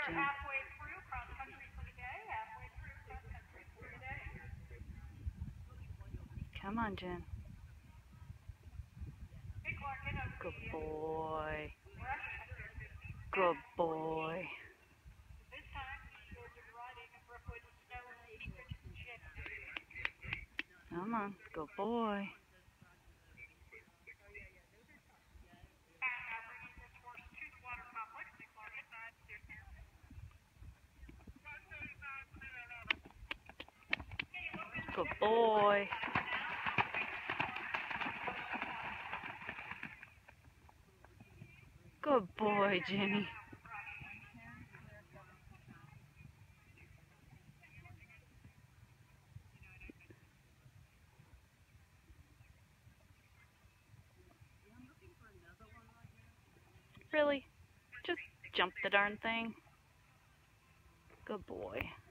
Jen. Halfway through cross country for the day. Halfway through cross country for the day. Come on, Jen. Big Larkin of Good the boy. Rush. Good boy. This time he is riding Brookwood snow secret chip. Come on. Good boy. Now bringing this horse to the water complex. Big Larkin. Good boy. Good boy, Jenny. Really? Just jump the darn thing. Good boy.